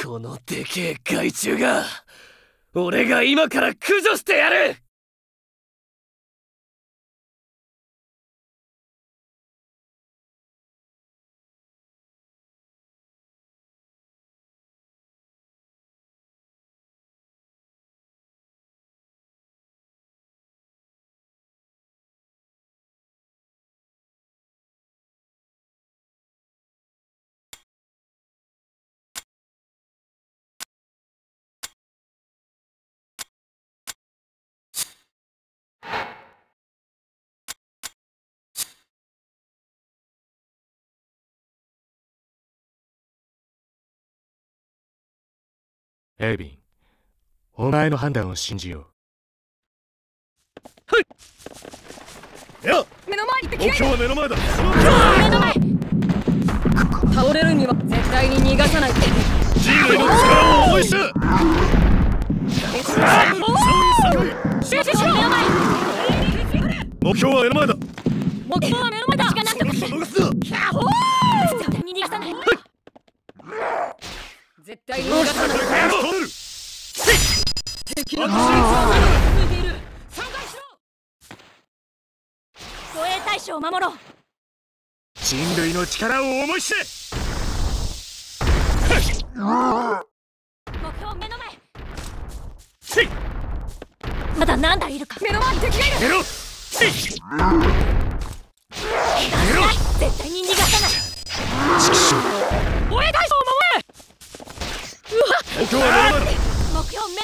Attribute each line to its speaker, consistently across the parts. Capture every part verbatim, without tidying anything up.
Speaker 1: このでけえ害虫が俺が今から駆除してやる。
Speaker 2: エイビン、お前の判断を信じよ
Speaker 1: う。はい。いや、
Speaker 3: 目の前に敵
Speaker 1: がいる。目標は目の前だ。
Speaker 3: 目の前。倒れるには絶対に逃がさない。
Speaker 1: 人類の力を思い知る。
Speaker 3: 集中しろ。目の前。
Speaker 1: 目標は目の前だ。
Speaker 3: 目標は目の前だ。私がなんとかする。絶対に逃がさない。絶対に逃がさない。敵の攻撃を続いている。散開しろ。護衛大使を守ろう。
Speaker 2: 人類の力を思い知れ。
Speaker 3: 目標目の前。まだ何台いるか。目の前に敵がいる。
Speaker 1: 出ろ。
Speaker 3: 絶対に逃がさない。護衛大使を守れ。うわっ。
Speaker 1: 目標は目の前だ。
Speaker 3: 目標目の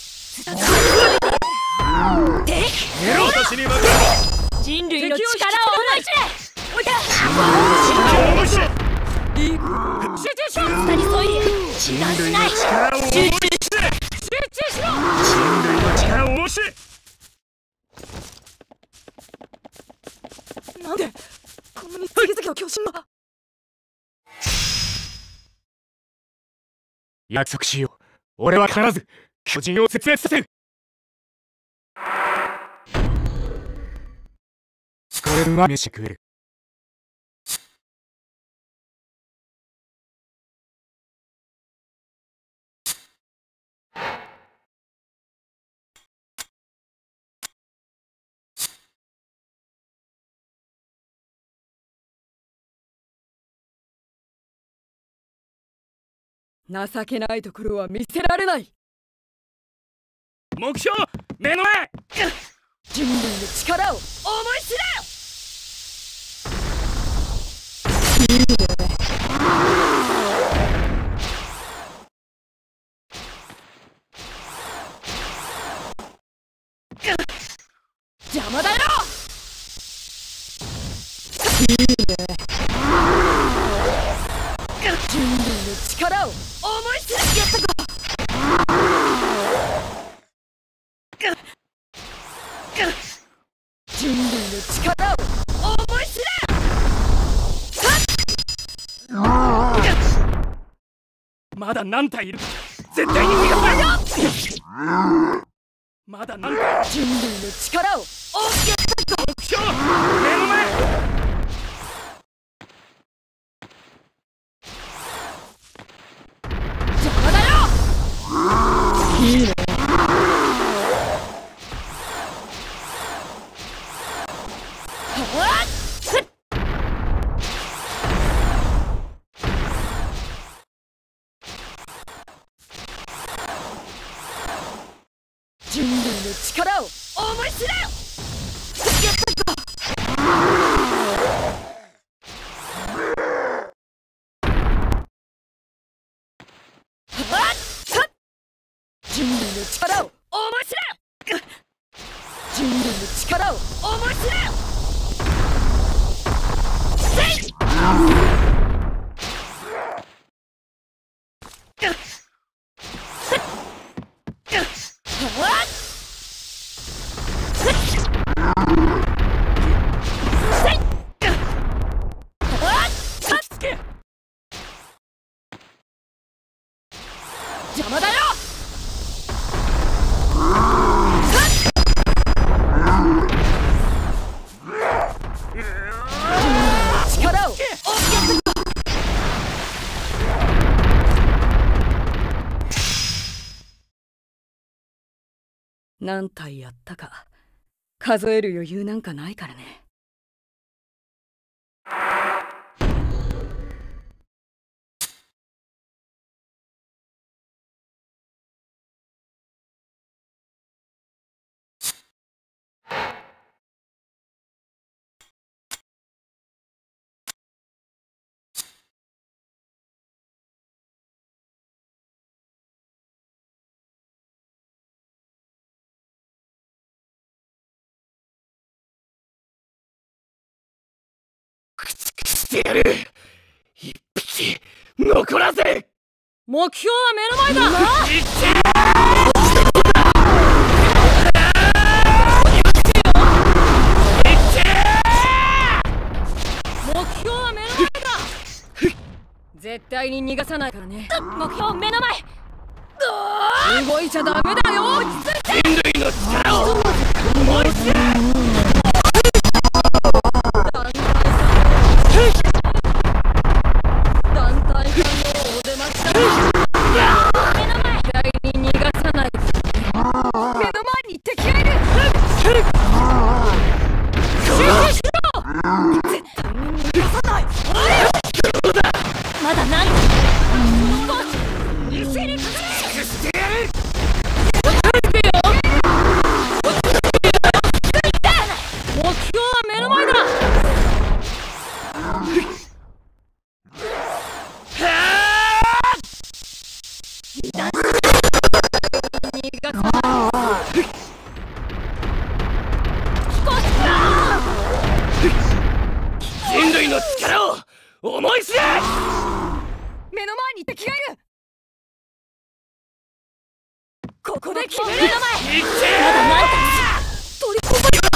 Speaker 3: 前。敵。
Speaker 1: 私に任せろ。
Speaker 3: 人類の力を思い知れ。おいた。
Speaker 1: 思い知れ。
Speaker 3: 集中しろ。下にそいで
Speaker 2: 人類の力を思い知れ。
Speaker 3: 集中しろ。
Speaker 2: 人類の力を思い知れ。
Speaker 3: なんでこんなに次々と巨人が。
Speaker 2: 約束しよう。俺は必ず巨人を絶滅させる。これでうまい飯食える。
Speaker 3: 情けないところは見せられない。
Speaker 1: 目標目の前。
Speaker 3: 人類の力を思い知れ。いいね。邪魔だよ。いいね。人類の力を思い知れ。やったか。人類の力を思い知れ。
Speaker 1: まだ何体いるか。絶対に逃がさないよ。まだ何体。
Speaker 3: 人類の力を思い知れ。
Speaker 1: 目標目の前。
Speaker 3: いいね。人類の力を思い知れ。やったぞ。人類の力を思い知れ。人類の力を思い知れ。邪魔だよ。力を何体やったか数える余裕なんかないからね。
Speaker 1: してやる。一匹残らせ。
Speaker 3: 目標は目の前だ。
Speaker 1: いって
Speaker 3: 目標は目の前だ。絶対に逃がさないからね。目標目の前。動いちゃダメだよ。落ち着いて。
Speaker 1: 人類の力を思い知れ。
Speaker 3: 団体さんのお出ましだ。目の前。絶対に逃がさない。目の前に敵がいる。集中しろ。絶対に逃がさない。まだなんだ。一斉にかかれ。
Speaker 1: してやる。
Speaker 3: 目標は目の前だ。逃がさない。
Speaker 1: 人類の力を思い知れ。
Speaker 3: 目の前に敵がいる。ここで決める。目の前。まだ何か取り込まれる。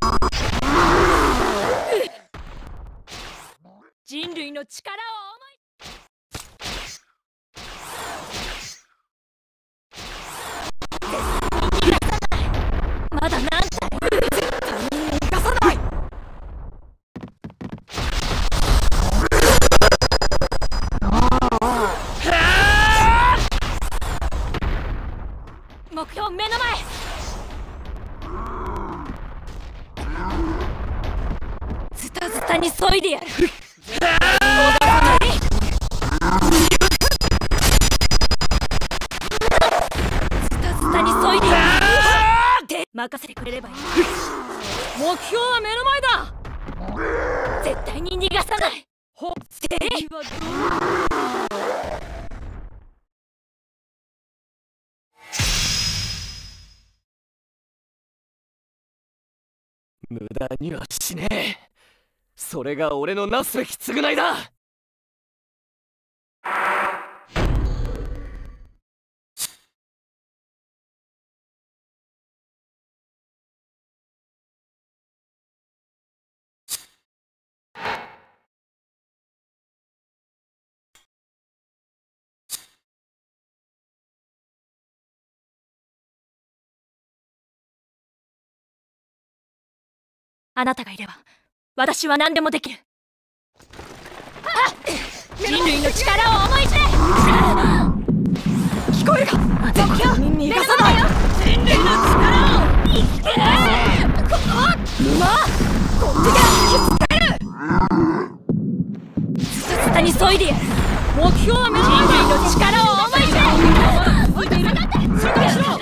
Speaker 3: 人類の力を思い。まだ何だ。絶対に逃がさない。目標目の前。ズタズタに削いでやる。逃がさない。ズタズタに削いでやる。って任せてくれればいい。目標は目の前だ。絶対に逃がさない。ほって
Speaker 1: 無駄にはしねえ。それが俺のなすべき償いだ。
Speaker 3: あなたがいれば私は何でもできる。人類の力を思い知れ。聞こえるか。目標逃がさない。人類の力を馬こっちが引きつける。ズタズタに削いでやる。目標は目の前。人類の力を思い知れ。しろ。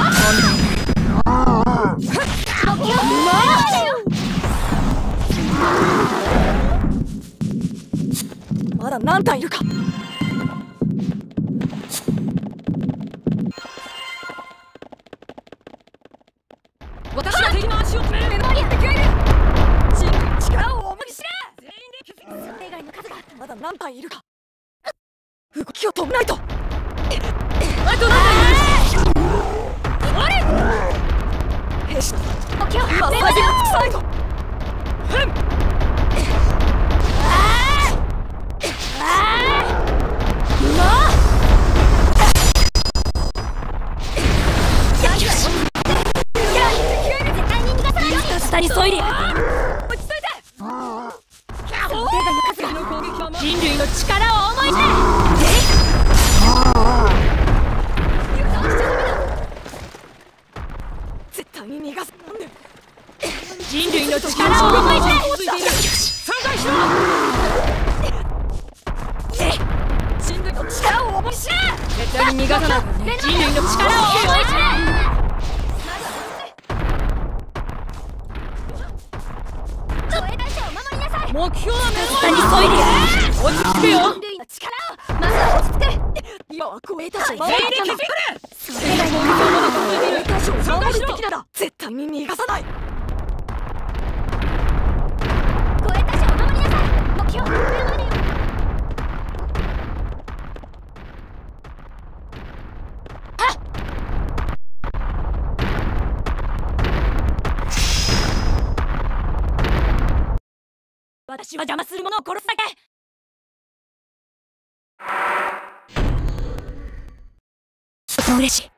Speaker 3: 目標馬まだ何体いるか。私は敵の足を止める。目の前に敵がいる。人類の力を思い知れ。全員で気づく。想定外の数がまだ何体いるか。動きを止めないと。あと何体いる。あれよし、今最後のサイド。下に削いでやる。落ち着いて。人類の力を思い知れ。 人類の力を思い知れ。目標は目の前にそいで落ち着けよ。人類の力をまずは落ち着け。今は超えたし全員で気づくれ。それ以外の目標の中でいる箇所を守る敵なら絶対に逃がさない。超えたしお守りなさい。目標目の前にいる。私は邪魔する者を殺すだけ。と嬉しい。